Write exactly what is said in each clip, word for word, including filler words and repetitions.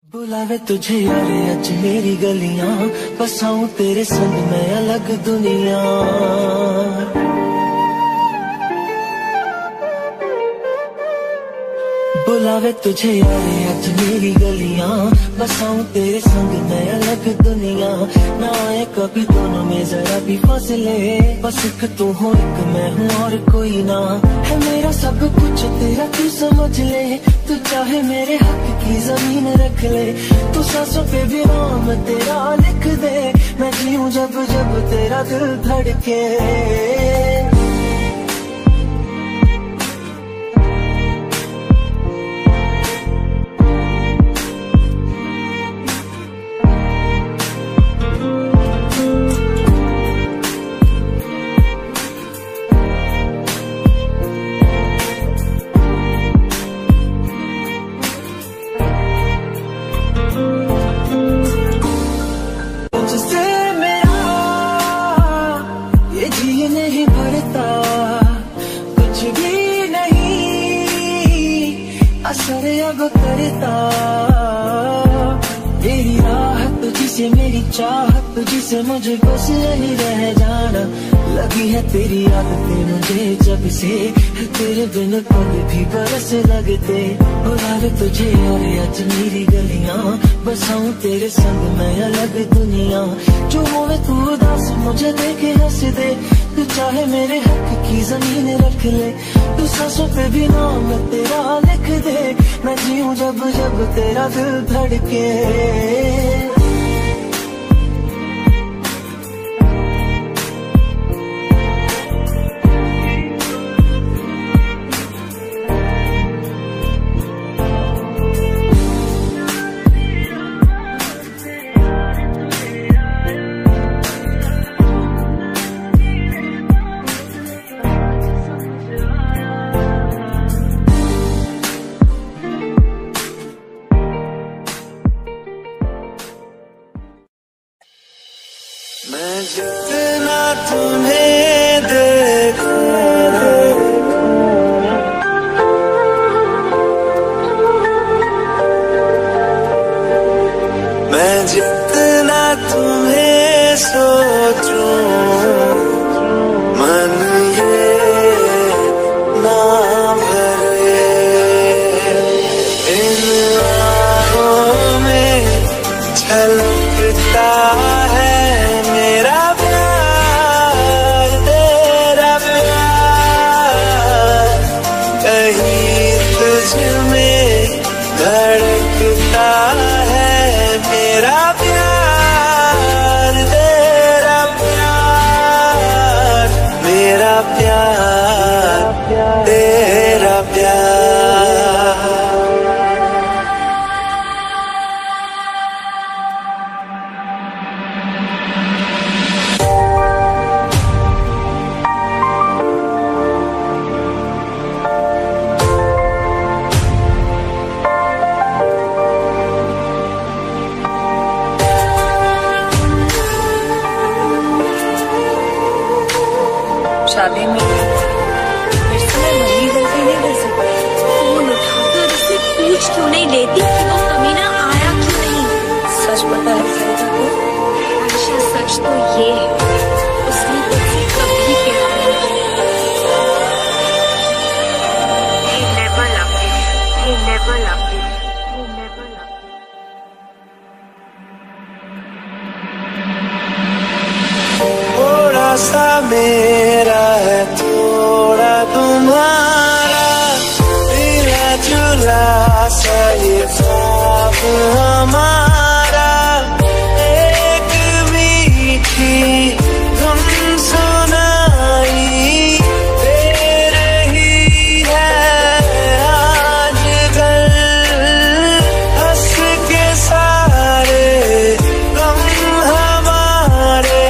बुलावे तुझे यारे अज मेरी गलियां, बसाऊं तेरे संग मैं अलग दुनिया। बुलावे तुझे यारे अज मेरी गलियां, बसाऊं तेरे संग मैं अलग दुनिया। ना आए कभी दोनों में जरा भी फासले, बस एक तू हो एक मैं हूँ और कोई ना। है मेरा सब कुछ तेरा तू समझ ले, तू चाहे मेरे हक की जमीन रख ले। तू सांसों पे भी नाम तेरा लिख दे, मैं जीऊं जब जब तेरा दिल धड़के। असर अब करता तेरी राहत तुझसे मेरी चाहत तुझसे मुझे बस यही रह जाना। लगी है तेरी आदतें मुझे जब से, तेरे बिन पल भी बरस लगते। बुलावे तुझे और आज मेरी गलियां, बसाऊं तेरे संग मैं अलग दुनिया। जो होवे तू उदास मुझे देखे हंस दे, तू चाहे मेरे हक की जमीन रख ले। तू सांसों पे भी नाम तेरा लिख दे, मैं जीऊं जब जब तेरा दिल धड़के। मैं जितना तुम्हें देखूं, मैं जितना तुम्हें सोचूं, मन ये ना भरे। इन आँखों में छलकता है मेरा प्यार, तेरा प्यार। कहीं तुझ में धड़कता है मेरा प्यार, तेरा प्यार। मेरा प्यार, तेरा प्यार। शादी में फिर से मैं वही गलती नहीं कर सकती। फोन उठाकर उससे पूछ क्यों नहीं लेती कि वो कमीना आया क्यों नहीं। सच पता है सरिता को, आयशा सच तो ये है, उसने तुझसे कभी प्यार नहीं किया। He never loved you. He never loved you. He never loved you. थोड़ा सा मेरा है थोड़ा तुम्हारा, मिला जुला सा ये ख्वाब हमारा। एक मीठी धुन सुनाई दे रही है आजकल, हंस के सारे गम हमारे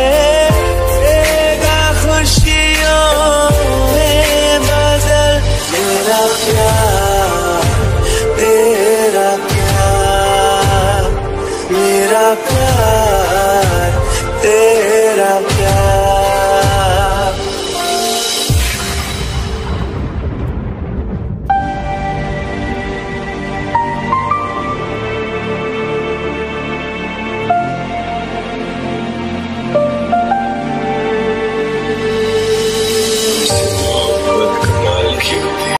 प्यार, तेरा प्यार। मेरा प्यार।